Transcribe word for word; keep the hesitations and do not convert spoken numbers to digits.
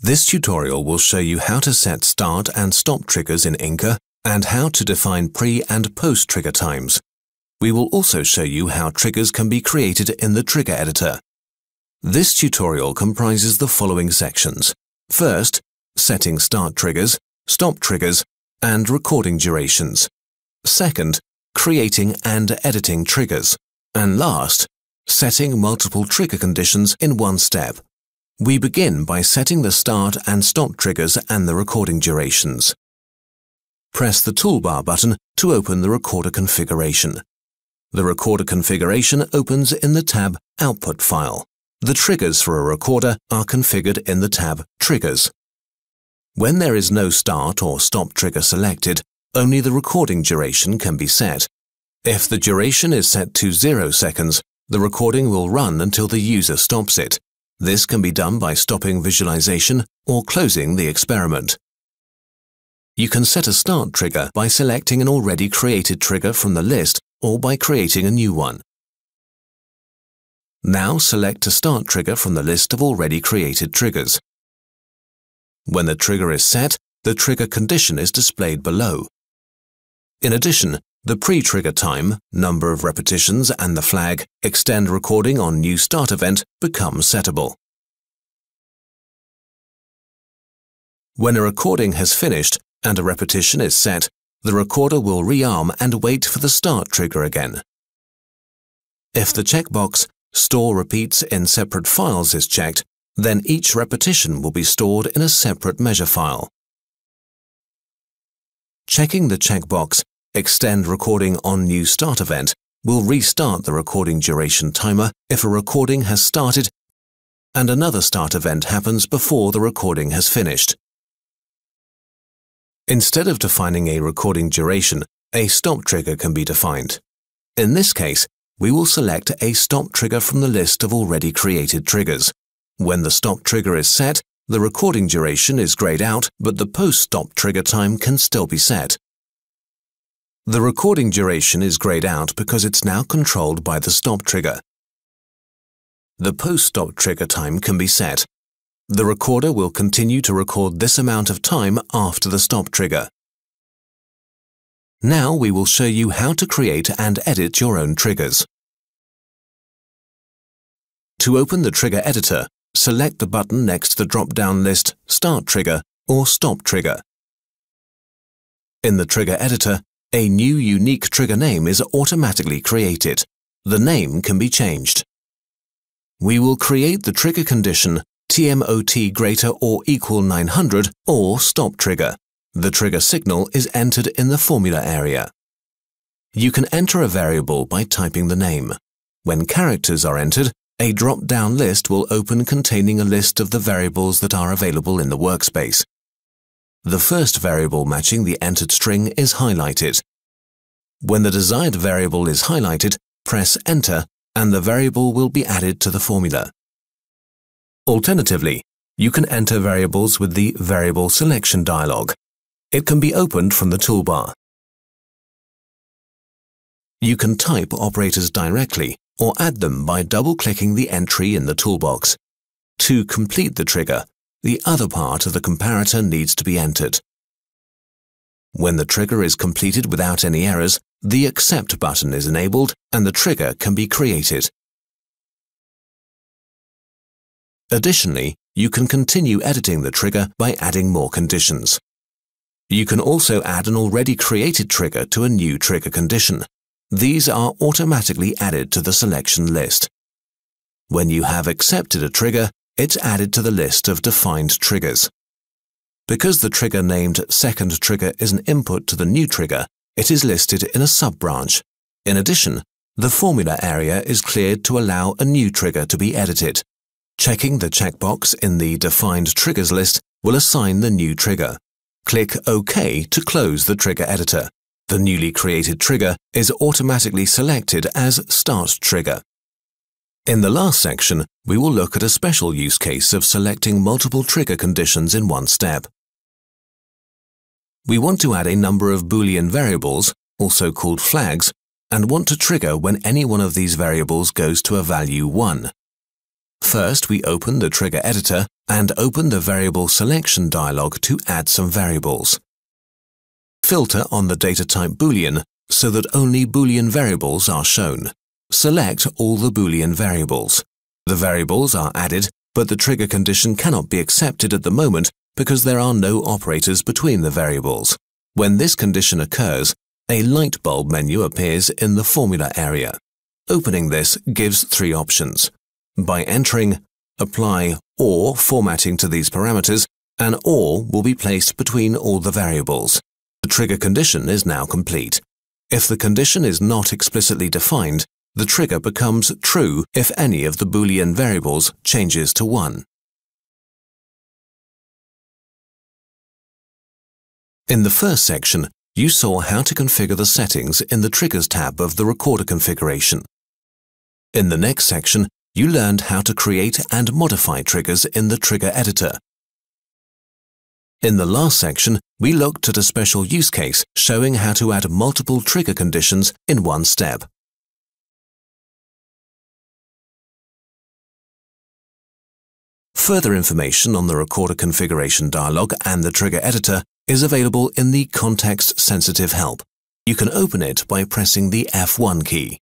This tutorial will show you how to set start and stop triggers in Inca and how to define pre- and post-trigger times. We will also show you how triggers can be created in the trigger editor. This tutorial comprises the following sections. First, setting start triggers, stop triggers, and recording durations. Second, creating and editing triggers. And last, setting multiple trigger conditions in one step. We begin by setting the start and stop triggers and the recording durations. Press the toolbar button to open the recorder configuration. The recorder configuration opens in the tab Output file. The triggers for a recorder are configured in the tab Triggers. When there is no start or stop trigger selected, only the recording duration can be set. If the duration is set to zero seconds, the recording will run until the user stops it. This can be done by stopping visualization or closing the experiment. You can set a start trigger by selecting an already created trigger from the list or by creating a new one. Now select a start trigger from the list of already created triggers. When the trigger is set, the trigger condition is displayed below. In addition, the pre-trigger time, number of repetitions, and the flag Extend Recording on New Start Event become settable. When a recording has finished and a repetition is set, the recorder will rearm and wait for the start trigger again. If the checkbox Store Repeats in Separate Files is checked, then each repetition will be stored in a separate measure file. Checking the checkbox Extend Recording on New Start Event will restart the recording duration timer if a recording has started and another start event happens before the recording has finished. Instead of defining a recording duration, a stop trigger can be defined. In this case, we will select a stop trigger from the list of already created triggers. When the stop trigger is set, the recording duration is grayed out, but the post-stop trigger time can still be set. The recording duration is grayed out because it's now controlled by the stop trigger. The post-stop trigger time can be set. The recorder will continue to record this amount of time after the stop trigger. Now we will show you how to create and edit your own triggers. To open the trigger editor, select the button next to the drop-down list Start Trigger or Stop Trigger. In the trigger editor, a new unique trigger name is automatically created. The name can be changed. We will create the trigger condition T M O T greater or equal nine hundred or stop trigger. The trigger signal is entered in the formula area. You can enter a variable by typing the name. When characters are entered, a drop-down list will open containing a list of the variables that are available in the workspace. The first variable matching the entered string is highlighted. When the desired variable is highlighted, press Enter and the variable will be added to the formula. Alternatively, you can enter variables with the Variable Selection dialog. It can be opened from the toolbar. You can type operators directly or add them by double-clicking the entry in the toolbox. To complete the trigger, the other part of the comparator needs to be entered. When the trigger is completed without any errors, the Accept button is enabled and the trigger can be created. Additionally, you can continue editing the trigger by adding more conditions. You can also add an already created trigger to a new trigger condition. These are automatically added to the selection list. When you have accepted a trigger, it's added to the list of defined triggers. Because the trigger named Second Trigger is an input to the new trigger, it is listed in a sub-branch. In addition, the formula area is cleared to allow a new trigger to be edited. Checking the checkbox in the Defined Triggers list will assign the new trigger. Click OK to close the trigger editor. The newly created trigger is automatically selected as Start Trigger. In the last section, we will look at a special use case of selecting multiple trigger conditions in one step. We want to add a number of Boolean variables, also called flags, and want to trigger when any one of these variables goes to a value one. First, we open the trigger editor and open the Variable Selection dialog to add some variables. Filter on the data type Boolean so that only Boolean variables are shown. Select all the Boolean variables. The variables are added, but the trigger condition cannot be accepted at the moment because there are no operators between the variables. When this condition occurs, a light bulb menu appears in the formula area. Opening this gives three options. By entering apply or formatting to these parameters, an or will be placed between all the variables. The trigger condition is now complete. If the condition is not explicitly defined, the trigger becomes true if any of the Boolean variables changes to one. In the first section, you saw how to configure the settings in the Triggers tab of the Recorder configuration. In the next section, you learned how to create and modify triggers in the Trigger Editor. In the last section, we looked at a special use case showing how to add multiple trigger conditions in one step. Further information on the Recorder configuration dialog and the Trigger Editor is available in the Context Sensitive Help. You can open it by pressing the F one key.